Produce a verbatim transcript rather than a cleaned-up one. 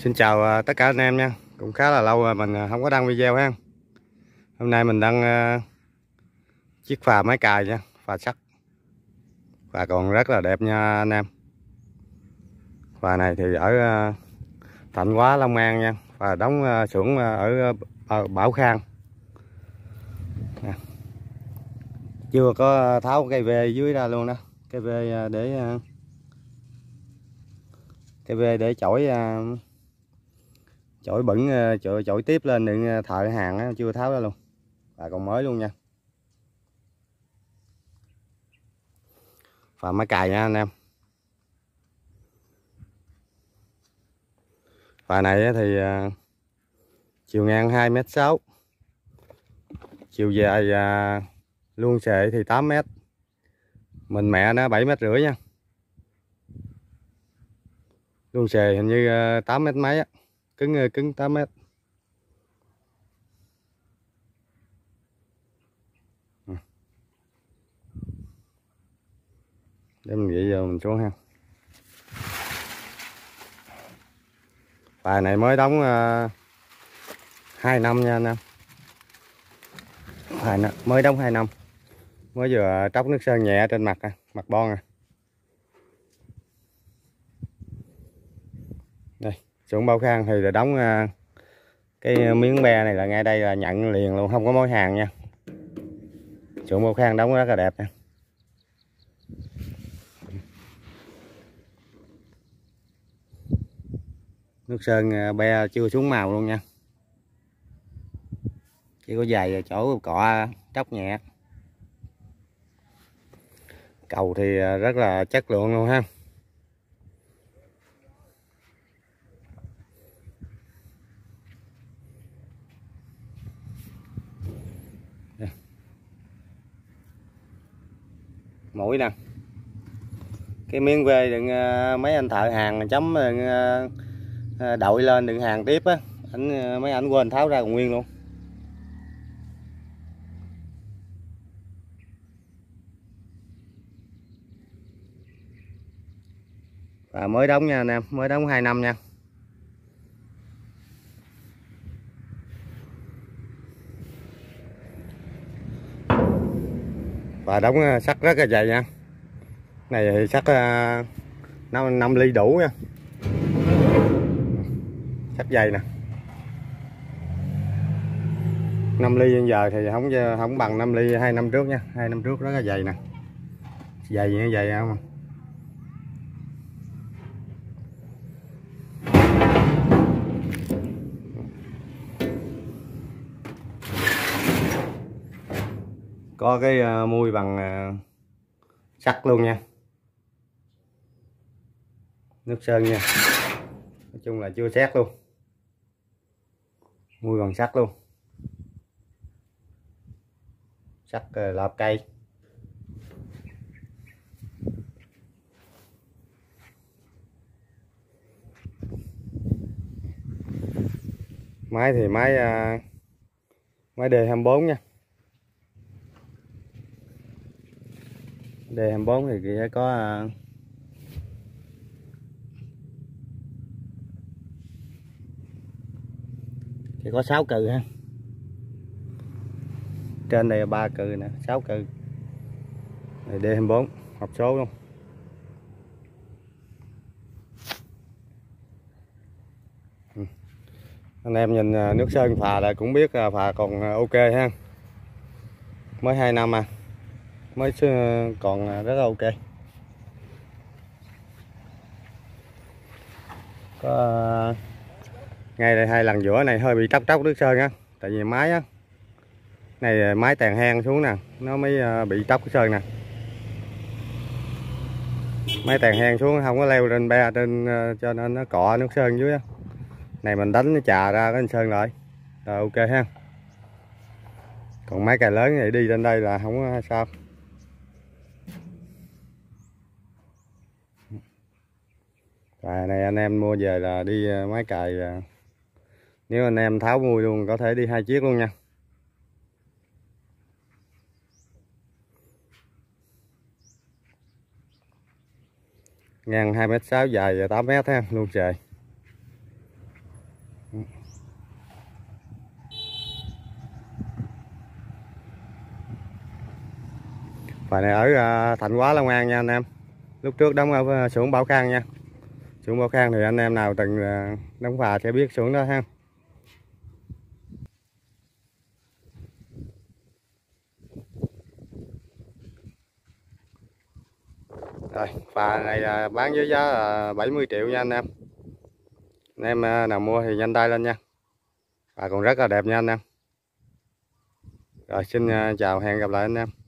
Xin chào à, tất cả anh em nha. Cũng khá là lâu rồi mình à, không có đăng video ha. Hôm nay mình đăng uh, chiếc phà máy cài nha, phà sắt. Phà còn rất là đẹp nha anh em. Phà này thì ở uh, Thạnh Hóa, Long An nha. Phà đóng uh, xưởng uh, ở uh, Bảo Khang. Nè. Chưa có tháo cây về dưới ra luôn đó. Cây về uh, để uh, cây về để chổi uh, chổi bẩn uh, chổi, chổi tiếp lên đựng uh, thợ hàng á, chưa tháo ra luôn. Phà còn mới luôn nha. Phà máy cài nha anh em. Phà này thì uh, chiều ngang hai mét sáu, chiều dài uh, luôn xệ thì tám mét, mình mẹ nó bảy mét rưỡi nha. Luôn xề hình như uh, tám mét mấy á, cứng uh, cứng tám mét. Để mình vậy giờ mình xuống ha. Phà này mới đóng uh, hai năm nha anh em. Phà này mới đóng hai năm, mới vừa tróc nước sơn nhẹ trên mặt à, mặt bon à. Đây xuống Bảo Khang thì là đóng uh, cái miếng be này là ngay đây là nhận liền luôn, không có mối hàng nha. Xuống Bảo Khang đóng rất là đẹp nha. Nước sơn be chưa xuống màu luôn nha, chỉ có vài chỗ cọ tróc nhẹ. Cầu thì rất là chất lượng luôn ha. Mũi nè, cái miếng về đừng mấy anh thợ hàng chấm đội lên đựng hàng tiếp á, anh mấy ảnh quên tháo ra còn nguyên luôn. Và mới đóng nha anh em, mới đóng hai năm nha. Và đóng sắt rất là dày nha. Này thì sắt năm, năm ly đủ nha. Sắt dày nè. năm ly hiện giờ thì không không bằng năm ly hai năm trước nha. Hai năm trước rất là dày nè. Dày như vậy không? Có cái uh, mui bằng uh, sắt luôn nha. Nước sơn nha. Nói chung là chưa xét luôn. Mui bằng sắt luôn. Sắt uh, lợp cây. Máy thì máy uh, máy D hai mươi bốn nha. D hai mươi bốn thì sẽ có uh, thì có sáu cừ ha. Trên đây là ba cừ nè, sáu cừ. Này D hai mươi bốn hộp số luôn. Ừ. Anh em nhìn nước sơn phà là cũng biết phà còn ok ha. Mới hai năm à. Mới còn rất là ok. Có ngay đây hai lần giữa này hơi bị tróc tróc nước sơn á, tại vì máy á này máy tàn hang xuống nè, nó mới bị tróc cái sơn nè. Máy tàn hang xuống không có leo lên be trên cho nên nó cọ nước sơn dưới á. Này mình đánh nó chà ra cái sơn lại rồi ok ha. Còn máy cài lớn thì đi lên đây là không có sao. Và này anh em mua về là đi máy cài, nếu anh em tháo mui luôn có thể đi hai chiếc luôn nha. Ngang hai mét sáu, dài tám mét ha, luôn trời. Phà này ở uh, Thạnh Hóa, Long An nha anh em. Lúc trước đóng ở xưởng Bảo Khang nha. Xưởng Bảo Khang thì anh em nào từng uh, đóng phà sẽ biết xưởng đó ha. Rồi, phà này uh, bán với giá uh, bảy mươi triệu nha anh em. Anh em uh, nào mua thì nhanh tay lên nha. Phà còn rất là đẹp nha anh em. Rồi xin uh, chào, hẹn gặp lại anh em.